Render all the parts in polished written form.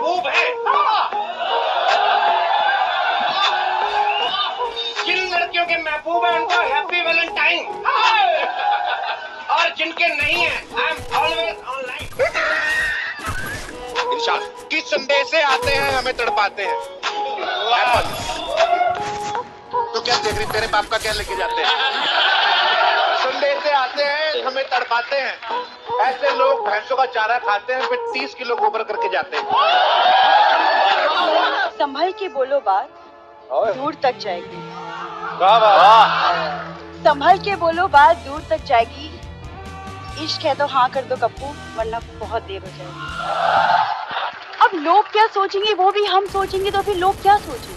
महबूब है। जिन लड़कियों के महबूब है उनको हैप्पी वैलेंटाइन, और जिनके नहीं है आई एम ऑलवेज ऑनलाइन। इरशाद, किस संदेशे आते हैं हमें तड़पाते हैं। तो क्या देख रही, तेरे बाप का क्या लेके जाते हैं। संदेशे आते हैं हमें तड़पाते हैं। ऐसे लोग भैंसों का चारा खाते हैं, फिर 30 किलो गोबर करके जाते हैं। संभल के बोलो बात दूर तक जाएगी। संभल के बोलो बात दूर तक जाएगी। इश्क है तो हाँ कर दो कप्पू, वरना बहुत देर हो जाएगी। अब लोग क्या सोचेंगे वो भी हम सोचेंगे तो फिर लोग क्या सोचेंगे।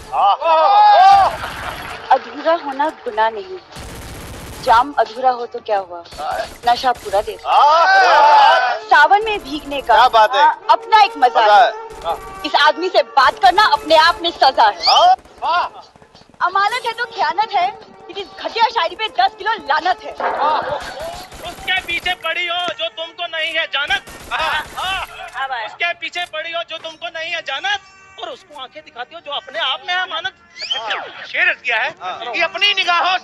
अधूरा होना गुनाह नहीं, जाम अधूरा हो तो क्या हुआ, नशा पूरा दे। सावन में भीगने का क्या बात है? अपना एक मजा है। इस आदमी से बात करना अपने आप में सजा है। अमानत है तो खयानत है, इस घटिया शायरी पे 10 किलो लानत है। उसके पीछे पड़ी हो जो तुमको नहीं है जानत। उसके पीछे पड़ी हो जो तुमको नहीं है जानत, और उसको आंखें दिखाती हो जो अपने आप में है अमानत। शेर किया है कि अपनी निगाहों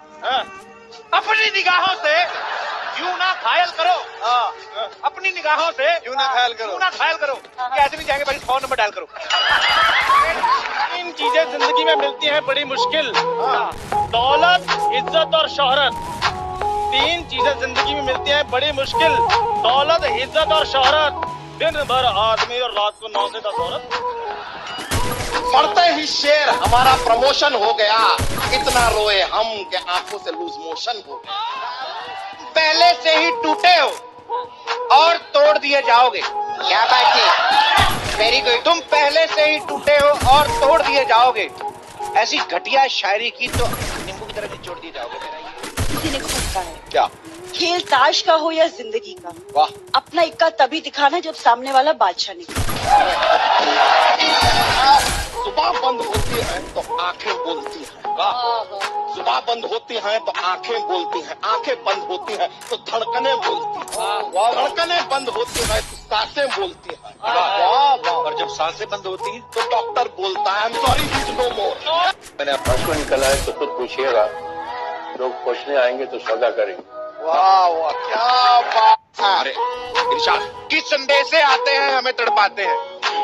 से यूं ना घायल करो। अपनी निगाहों से यूं ना घायल करो। कैसे भी जाएंगे भाई, 100 नंबर डायल करो। तीन चीजें जिंदगी में मिलती हैं बड़ी मुश्किल, दौलत, इज्जत और शोहरत। तीन चीजें जिंदगी में मिलती हैं बड़ी मुश्किल, दौलत, इज्जत और शोहरत। दिन भर आदमी और रात को 9 से 10 औरत। पढ़ते ही शेर हमारा प्रमोशन हो गया, इतना रोए हम कि आंखों से लूज मोशन हो गया। पहले से ही टूटे हो और तोड़ दिए जाओगे। क्या बात है, वेरी गुड। तुम पहले से ही टूटे हो और तोड़ दिए जाओगे। ऐसी घटिया शायरी की तो नींबू की तरह निचोड़ दिए जाओगे। किसी ने खुद कहा है, क्या खेल ताश का हो या जिंदगी का, वाह, अपना इक्का तभी दिखाना जब सामने वाला बादशाह निकले। जुबान बंद होती है तो आंखें बोलती हैं। जुबान बंद होती हैं तो आंखें बोलती हैं, आंखें बंद होती हैं तो धड़कनें बोलती हैं, धड़कनें बंद होती हैं तो सांसें बोलती हैं। और जब सांसें बंद होती हैं तो डॉक्टर बोलता है सॉरी नो मोर। मैंने प्रश्न निकला है तो खुद पूछिएगा, लोग पूछने आएंगे तो सौदा करेंगे। वाह वाह, क्या बात है। अरे इरशाद, किस संदेशे आते हैं हमें तड़पाते हैं।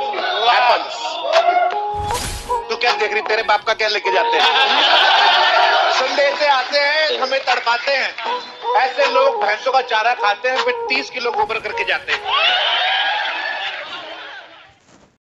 तो क्या देख रही, तेरे बाप का क्या लेके जाते हैं। संदेशे आते हैं हमें तड़पाते हैं। ऐसे लोग भैंसों का चारा खाते हैं, फिर 30 किलो गोबर करके जाते हैं।